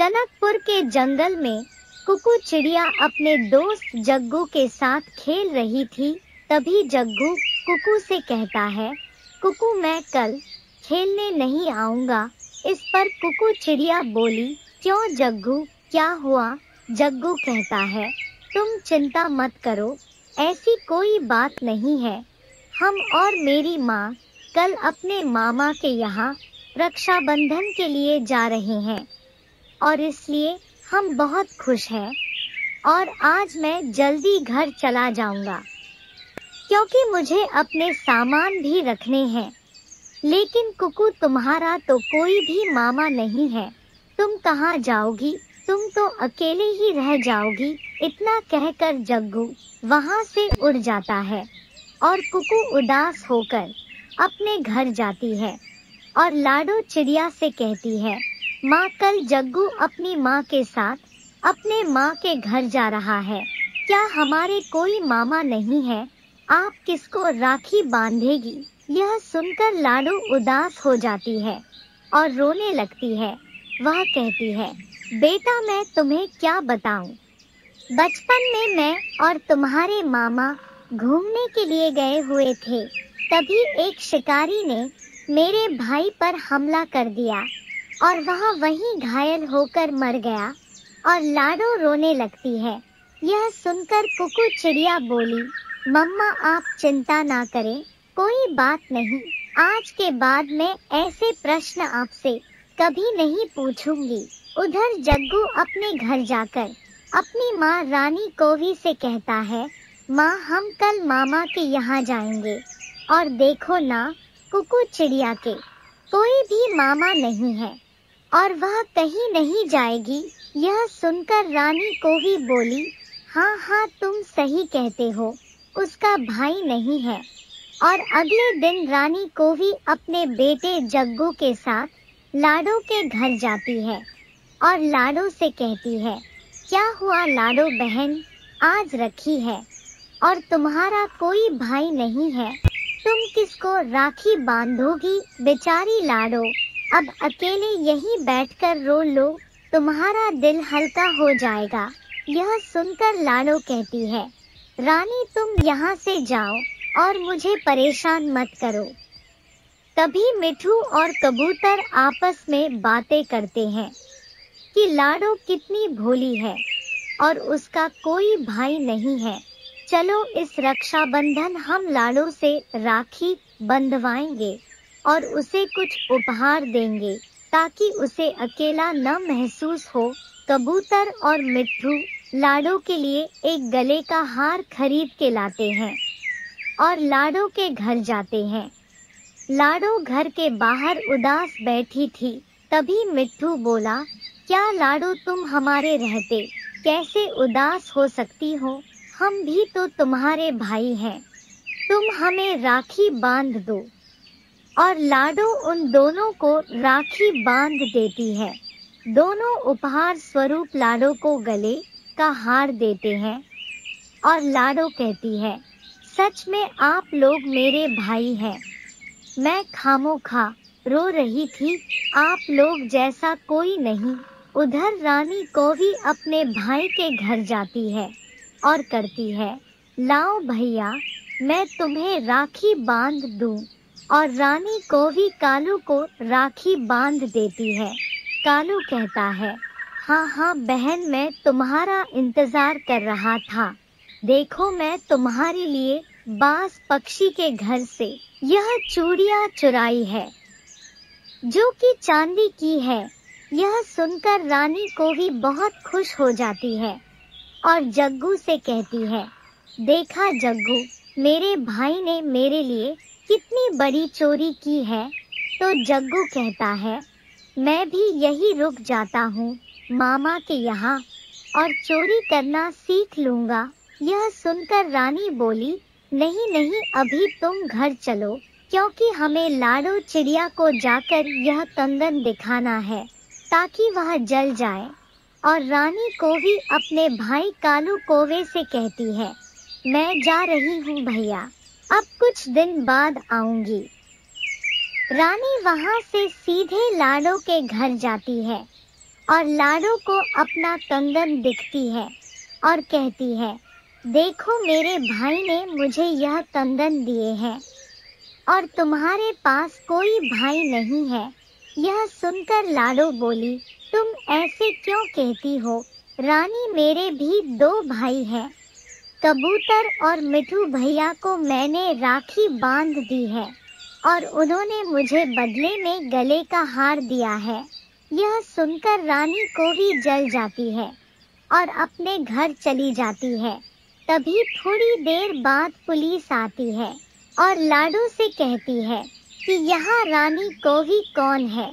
टनकपुर के जंगल में कुकू चिड़िया अपने दोस्त जग्गू के साथ खेल रही थी। तभी जग्गू कुकू से कहता है, कुकू मैं कल खेलने नहीं आऊंगा। इस पर कुकू चिड़िया बोली, क्यों जग्गू, क्या हुआ? जग्गू कहता है, तुम चिंता मत करो, ऐसी कोई बात नहीं है। हम और मेरी माँ कल अपने मामा के यहाँ रक्षाबंधन के लिए जा रहे हैं और इसलिए हम बहुत खुश हैं और आज मैं जल्दी घर चला जाऊंगा क्योंकि मुझे अपने सामान भी रखने हैं। लेकिन कुकू तुम्हारा तो कोई भी मामा नहीं है, तुम कहाँ जाओगी? तुम तो अकेले ही रह जाओगी। इतना कहकर जग्गू वहाँ से उड़ जाता है और कुकू उदास होकर अपने घर जाती है और लाडो चिड़िया से कहती है, माँ कल जग्गू अपनी माँ के साथ अपने माँ के घर जा रहा है। क्या हमारे कोई मामा नहीं है? आप किसको राखी बांधेगी? यह सुनकर लाडो उदास हो जाती है और रोने लगती है। वह कहती है, बेटा मैं तुम्हें क्या बताऊं? बचपन में मैं और तुम्हारे मामा घूमने के लिए गए हुए थे। तभी एक शिकारी ने मेरे भाई पर हमला कर दिया और वह वहीं घायल होकर मर गया। और लाडो रोने लगती है। यह सुनकर कुकू चिड़िया बोली, मम्मा आप चिंता ना करें, कोई बात नहीं। आज के बाद मैं ऐसे प्रश्न आपसे कभी नहीं पूछूंगी। उधर जग्गू अपने घर जाकर अपनी माँ रानी कोवी से कहता है, माँ हम कल मामा के यहाँ जाएंगे और देखो ना कुकू चिड़िया के कोई भी मामा नहीं है और वह कहीं नहीं जाएगी। यह सुनकर रानी कोवी बोली, हाँ हाँ तुम सही कहते हो, उसका भाई नहीं है। और अगले दिन रानी कोवी अपने बेटे जग्गू के साथ लाडो के घर जाती है और लाडो से कहती है, क्या हुआ लाडो बहन, आज रखी है और तुम्हारा कोई भाई नहीं है, तुम किसको राखी बांधोगी? बेचारी लाडो अब अकेले यहीं बैठकर रो लो, तुम्हारा दिल हल्का हो जाएगा। यह सुनकर लाडो कहती है, रानी तुम यहाँ से जाओ और मुझे परेशान मत करो। तभी मिठू और कबूतर आपस में बातें करते हैं कि लाडो कितनी भोली है और उसका कोई भाई नहीं है। चलो इस रक्षाबंधन हम लाडो से राखी बंधवाएंगे और उसे कुछ उपहार देंगे ताकि उसे अकेला न महसूस हो। कबूतर और मिट्ठू लाडो के लिए एक गले का हार खरीद के लाते हैं और लाडो के घर जाते हैं। लाडो घर के बाहर उदास बैठी थी। तभी मिट्ठू बोला, क्या लाडो तुम हमारे रहते कैसे उदास हो सकती हो? हम भी तो तुम्हारे भाई हैं, तुम हमें राखी बांध दो। और लाडो उन दोनों को राखी बांध देती है। दोनों उपहार स्वरूप लाडो को गले का हार देते हैं और लाडो कहती है, सच में आप लोग मेरे भाई हैं। मैं खामोखा रो रही थी, आप लोग जैसा कोई नहीं। उधर रानी कोवी अपने भाई के घर जाती है और करती है, लाओ भैया मैं तुम्हें राखी बांध दूं। और रानी कोवी कालू को राखी बांध देती है। कालू कहता है, हाँ हाँ बहन मैं तुम्हारा इंतजार कर रहा था। देखो मैं तुम्हारे लिए बाज पक्षी के घर से यह चूड़ियाँ चुराई है जो कि चांदी की है। यह सुनकर रानी कोवी बहुत खुश हो जाती है और जग्गू से कहती है, देखा जग्गू, मेरे भाई ने मेरे लिए कितनी बड़ी चोरी की है। तो जग्गू कहता है, मैं भी यही रुक जाता हूँ मामा के यहाँ और चोरी करना सीख लूँगा। यह सुनकर रानी बोली, नहीं नहीं अभी तुम घर चलो क्योंकि हमें लाडो चिड़िया को जाकर यह कंगन दिखाना है ताकि वह जल जाए। और रानी कोवी अपने भाई कालू कोवे से कहती है, मैं जा रही हूँ भैया, अब कुछ दिन बाद आऊंगी। रानी वहाँ से सीधे लाडो के घर जाती है और लाडो को अपना कंगन दिखती है और कहती है, देखो मेरे भाई ने मुझे यह कंगन दिए हैं और तुम्हारे पास कोई भाई नहीं है। यह सुनकर लाडो बोली, तुम ऐसे क्यों कहती हो रानी, मेरे भी 2 भाई हैं। कबूतर और मिठू भैया को मैंने राखी बांध दी है और उन्होंने मुझे बदले में गले का हार दिया है। यह सुनकर रानी को भी जल जाती है और अपने घर चली जाती है। तभी थोड़ी देर बाद पुलिस आती है और लाडो से कहती है कि यहाँ रानी कोवी कौन है,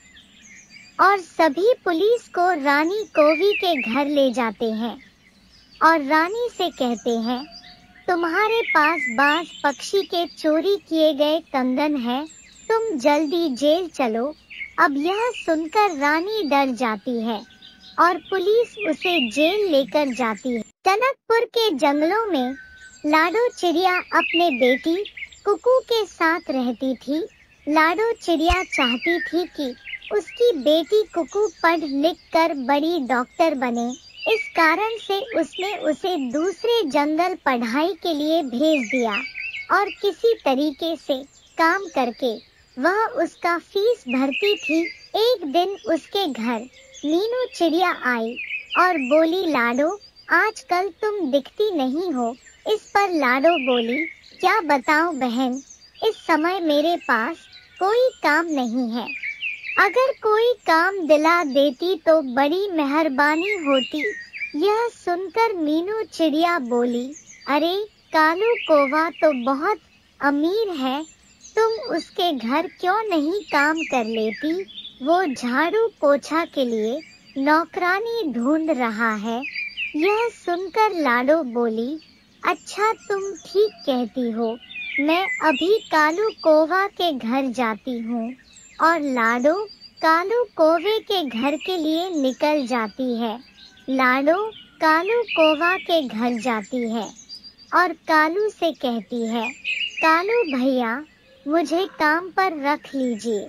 और सभी पुलिस को रानी कोवी के घर ले जाते हैं और रानी से कहते हैं, तुम्हारे पास बाज पक्षी के चोरी किए गए कंगन है, तुम जल्दी जेल चलो। अब यह सुनकर रानी डर जाती है और पुलिस उसे जेल लेकर जाती है। टनकपुर के जंगलों में लाडो चिड़िया अपने बेटी कुकू के साथ रहती थी। लाडो चिड़िया चाहती थी कि उसकी बेटी कुकू पढ़ लिख कर बड़ी डॉक्टर बने। इस कारण से उसने उसे दूसरे जंगल पढ़ाई के लिए भेज दिया और किसी तरीके से काम करके वह उसका फीस भरती थी। एक दिन उसके घर मीनू चिड़िया आई और बोली, लाडो आजकल तुम दिखती नहीं हो। इस पर लाडो बोली, क्या बताऊं बहन, इस समय मेरे पास कोई काम नहीं है। अगर कोई काम दिला देती तो बड़ी मेहरबानी होती। यह सुनकर मीनू चिड़िया बोली, अरे कालू कौवा तो बहुत अमीर है, तुम उसके घर क्यों नहीं काम कर लेती? वो झाड़ू पोछा के लिए नौकरानी ढूंढ रहा है। यह सुनकर लाडो बोली, अच्छा तुम ठीक कहती हो, मैं अभी कालू कौवा के घर जाती हूँ। और लाडो कालू कौवे के घर के लिए निकल जाती है। लाडो कालू कौवा के घर जाती है और कालू से कहती है, कालू भैया मुझे काम पर रख लीजिए,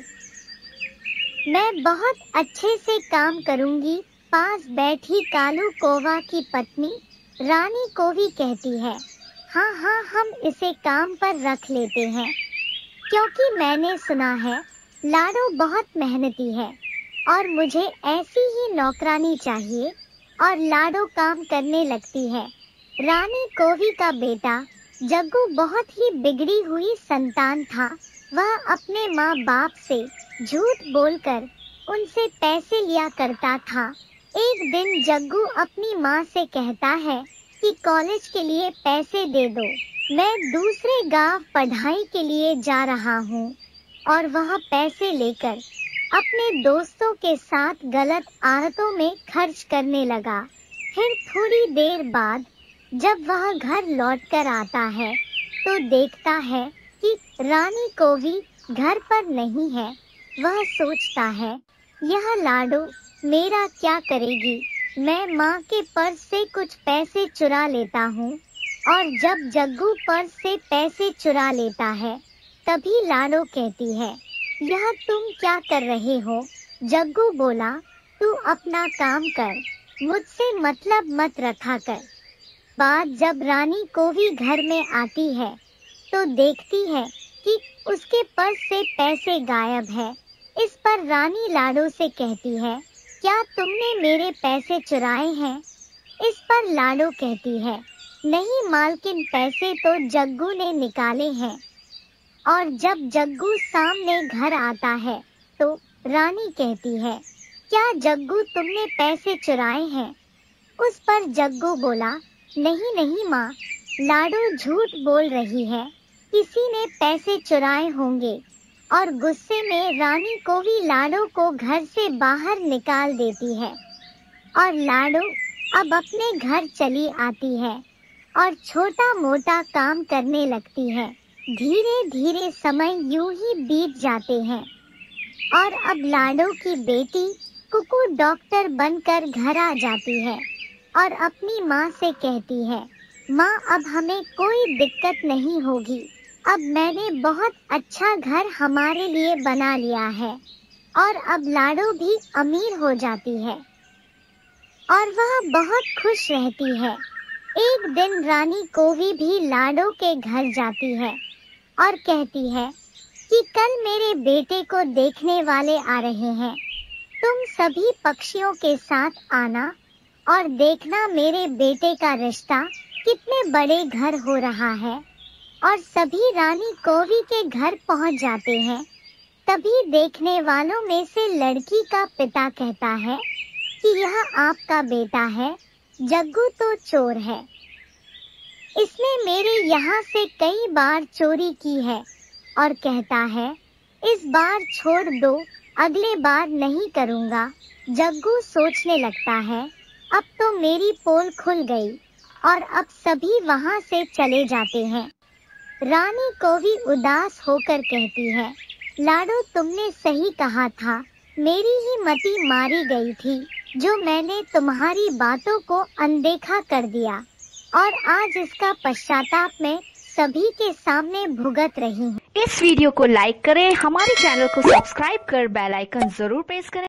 मैं बहुत अच्छे से काम करूँगी। पास बैठी कालू कौवा की पत्नी रानी कोवी कहती है, हाँ हाँ हम इसे काम पर रख लेते हैं, क्योंकि मैंने सुना है लाडो बहुत मेहनती है और मुझे ऐसी ही नौकरानी चाहिए। और लाडो काम करने लगती है। रानी कोवी का बेटा जग्गू बहुत ही बिगड़ी हुई संतान था। वह अपने माँ बाप से झूठ बोलकर उनसे पैसे लिया करता था। एक दिन जग्गू अपनी माँ से कहता है कि कॉलेज के लिए पैसे दे दो, मैं दूसरे गांव पढ़ाई के लिए जा रहा हूँ। और वह पैसे लेकर अपने दोस्तों के साथ गलत आदतों में खर्च करने लगा। फिर थोड़ी देर बाद जब वह घर लौटकर आता है तो देखता है कि रानी कोवी घर पर नहीं है। वह सोचता है, यह लाडो मेरा क्या करेगी? मैं माँ के पर्स से कुछ पैसे चुरा लेता हूँ। और जब जग्गू पर्स से पैसे चुरा लेता है तभी लाडो कहती है, यह तुम क्या कर रहे हो? जग्गू बोला, तू अपना काम कर, मुझसे मतलब मत रखा कर। बाद जब रानी कोवी घर में आती है तो देखती है कि उसके पर्स से पैसे गायब है। इस पर रानी लाडो से कहती है, क्या तुमने मेरे पैसे चुराए हैं? इस पर लाडो कहती है, नहीं मालकिन, पैसे तो जग्गू ने निकाले हैं। और जब जग्गू सामने घर आता है तो रानी कहती है, क्या जग्गू तुमने पैसे चुराए हैं? उस पर जग्गू बोला, नहीं नहीं माँ, लाडो झूठ बोल रही है, किसी ने पैसे चुराए होंगे। और गुस्से में रानी कोवी लाडो को घर से बाहर निकाल देती है। और लाडो अब अपने घर चली आती है और छोटा मोटा काम करने लगती है। धीरे धीरे समय यूं ही बीत जाते हैं और अब लाडो की बेटी कुकू डॉक्टर बनकर घर आ जाती है और अपनी माँ से कहती है, माँ अब हमें कोई दिक्कत नहीं होगी, अब मैंने बहुत अच्छा घर हमारे लिए बना लिया है। और अब लाडो भी अमीर हो जाती है और वह बहुत खुश रहती है। एक दिन रानी कोवी भी लाडो के घर जाती है और कहती है कि कल मेरे बेटे को देखने वाले आ रहे हैं। तुम सभी पक्षियों के साथ आना और देखना मेरे बेटे का रिश्ता कितने बड़े घर हो रहा है। और सभी रानी कोवी के घर पहुंच जाते हैं। तभी देखने वालों में से लड़की का पिता कहता है कि यह आपका बेटा है, जग्गू तो चोर है। इसने मेरे यहाँ से कई बार चोरी की है और कहता है इस बार छोड़ दो, अगले बार नहीं करूँगा। जग्गू सोचने लगता है अब तो मेरी पोल खुल गई और अब सभी वहाँ से चले जाते हैं। रानी कोवी उदास होकर कहती है लाडो तुमने सही कहा था, मेरी ही मति मारी गई थी जो मैंने तुम्हारी बातों को अनदेखा कर दिया और आज इसका पश्चाताप मैं सभी के सामने भुगत रही हूँ। इस वीडियो को लाइक करें, हमारे चैनल को सब्सक्राइब कर बेल आइकन जरूर प्रेस करें।